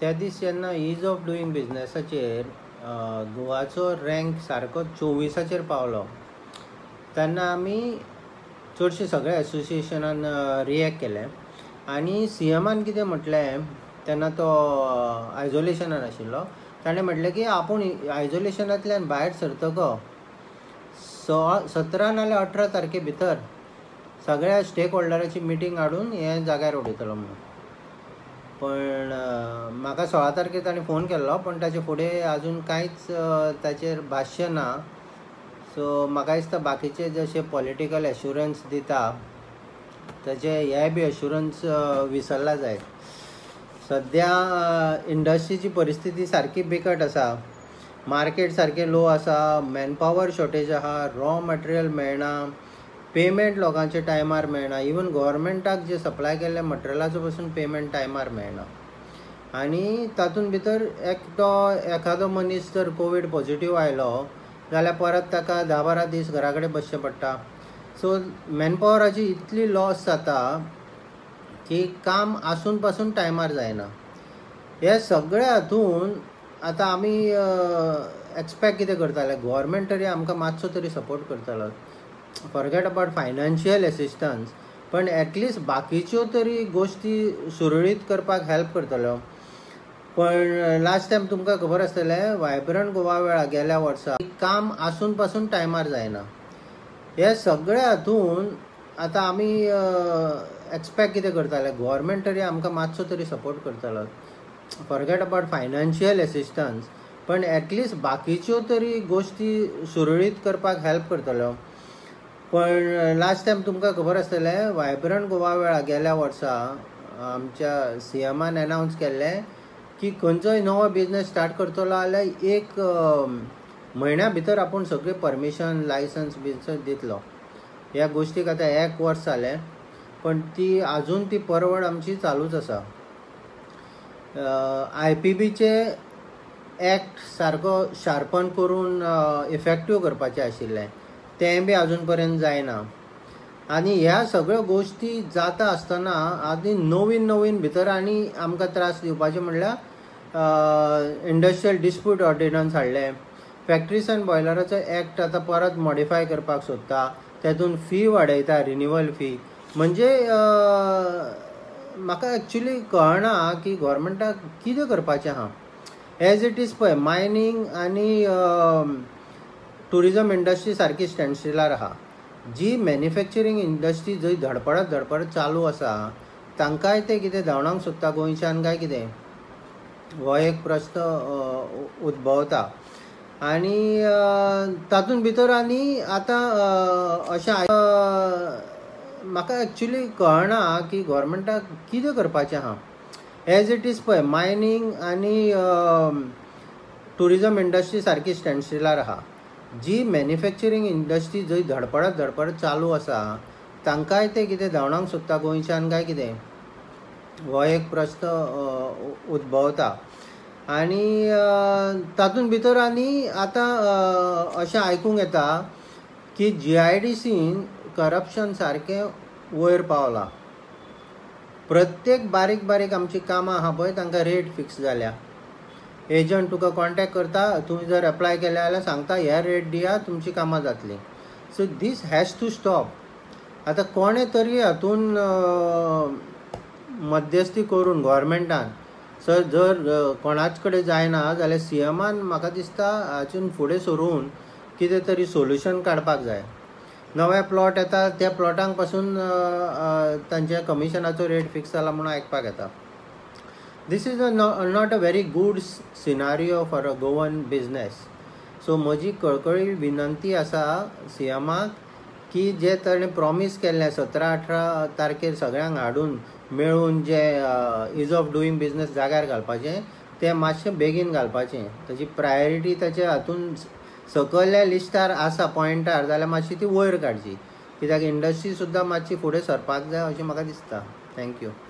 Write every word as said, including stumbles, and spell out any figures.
त्या दीस जेन्ना ईज ऑफ डुईंग बिजनेसाचेर गोवाचो रँक सारको चोवीसाचेर पावलो तेन्ना आमी चडशे सगळ्या एसोसिएशनान रिएक्ट केले आनी सी एमान कितें म्हटलें तेन्ना तो आयसोलेशनान आशिल्लो. ताणें म्हटलें की आपूण आयसोलेशनांतल्यान भायर सरतको सोळा सतरा नाल्यार अठरा तारखे भितर सगळ्या स्टेक होल्डराची मिटींग हाडून हे जाग्यार उडयतलो म्हणून. पण म्हाका सोळा तारखेर ताणें फोन केल्लो पण ताचे फुडें आजून कांयच ताचेर भाश्य ना. सो म्हाका दिसता बाकीचे जशे पॉलिटिकल एश्युरन्स दिता ताचे हे बी एश्युरन्स विसरला जाय. सद्या इंडस्ट्रीची परिस्थिती सारकी बिकट आसा. मार्केट सारकें लो आसा, मॅनपावर शॉर्टेज आहा, रॉ मटेरियल मेळना, पेमेंट लोकांचे टायमार मेळना. इवन गव्हर्मेंटाक जे सप्लाय केल्ले मटेरियलाचो पासून पेमेंट टायमार मेळना. आनी तातूंत भितर एकटो एखादो मनीस जर कोवीड पॉझिटिव्ह आयलो जाल्यार परत ताका धा बारा दीस घरा कडेन बसचें पडटा. सो मॅनपावराची इतली लॉस जाता की काम आसून पासून टायमार जायना. हे सगळे हातून आतां आमी एक्सपेक्ट कितें करताले, गव्हर्मेंट तरी आमकां मातसो तरी सपोर्ट करतलो. फॉरगेट अबावट फायनान्शियल एसिस्टन्स, पण एटलिस्ट बाकीच्यो तरी गोश्टी सुरळीत करपाक हेल्प करतलो. पण लास्ट टायम तुमकां खबर आसतलें वायब्रंट गोवा वेळा गेल्या वर्सा काम आसून पासून टायमार जायना. हे सगळे हातून आतां आमी एक्सपेक्ट कितें करताले, गव्हर्मेंट तरी आमकां मातसो तरी सपोर्ट करतलो. फॉरगेट अबावट फायनान्शियल एसिस्टन्स, पण एटलिस्ट बाकीच्यो तरी गोश्टी सुरळीत करपाक हेल्प करतलो. पण लास्ट टायम तुमकां खबर आसतलें वायब्रंट गोवा वेळा गेल्या वर्सा आमच्या सी एमान एनावन्स केल्लें की खंयचोय नवो बिजनेस स्टार्ट करतलो जाल्यार एक म्हयन्या भितर आपूण सगळी परमिशन लायसन्स बिजन्स दितलो. ह्या गोश्टीक आतां एक वर्स जालें पण ती आजून ती परवड आमची चालूच आसा. आय पी बीचे एक्ट सारको शार्पन करून इफेक्टीव करपाचें आशिल्लें तें बी आजून पर्यंत जायना. आनी ह्या सगळ्यो गोश्टी जाता आसतना आनी नवीन नवीन भितर आनी आमकां त्रास दिवपाचे म्हणल्यार इंडस्ट्रियल डिस्प्यूट ऑर्डिनन्स हाडले. फॅक्ट्रीज एंड बॉयलराचो एक्ट आतां परत मॉडिफाय करपाक सोदता. तेतून फी वाडयता, रिन्युवल फी. म्हणजे म्हाका एक्चुली कळना की गव्हर्मेंटाक कितें करपाचें आहा. एज इट इज पळय मायनींग आनी टुरिजम इंडस्ट्री सारकी स्टँडस्टिलार आहा. जी मॅन्युफॅक्चरींग इंडस्ट्री जंय धडपडत धडपडत चालू आसा तांकांय ते कितें धांवडावंक सोदता गोंयच्यान काय कितें, हो एक प्रस्न उद्भवता. आनी तातूंत भितर आनी आतां अशें म्हाका एक्चुली कळना की गव्हर्मेंटाक कितें करपाचें आहा. एज इट इज पळय मायनींग आनी टुरिजम इंडस्ट्री सारकी स्टँडस्टिलार आहा. जी मॅन्युफॅक्चरींग इंडस्ट्री जंय धडपडत धडपडत चालू आसा तांकांय ते कितें धांवडावंक सोदता गोंयच्यान काय कितें, हो एक प्रस्न उद्भवता. आनी तातूंत भितर आनी आतां अशें आयकूंक येता की जी आय डी सीन करप्शन सारकें वयर पावलां. प्रत्येक बारीक बारीक आमची कामां आहा पळय तांकां रेट फिक्स जाल्या. एजंट तुका कॉन्टॅक्ट करता, तुवें जर एप्लाय केलें जाल्यार सांगता ह्या रेट दिया तुमची कामां जातलीं. So this has to stop. आतां कोणें तरी हातून मध्यस्थी करून गव्हर्मेंटान सर जर कोणाच कडेन जायना जाल्यार सी एमान म्हाका दिसता हातून फुडें सरून कितें तरी सोल्युशन काडपाक जाय. नवे प्लॉट येता त्या प्लॉटांक पासून तांच्या कमिशनाचो रेट फिक्स जाला म्हणून आयकपाक येता. This is a not a very good scenario for a Goan business. So म्हजी कळकळी विनंती आसा सी एमाक की जे ताणें प्रॉमीस केल्लें सतरा अठरा तारखेर सगळ्यांक हाडून मेळून जे इज ऑफ डुईंग बिजनेस जाग्यार घालपाचें तें मातशें बेगीन घालपाचें. ताची प्रायोरिटी ताचे हातून सकयल्या लिस्टार आसा पॉयंटार जाल्यार मातशी ती वयर काडची, कित्याक इंडस्ट्री सुद्दां मातशी फुडें सरपाक जाय अशें म्हाका दिसता. थँक्यू.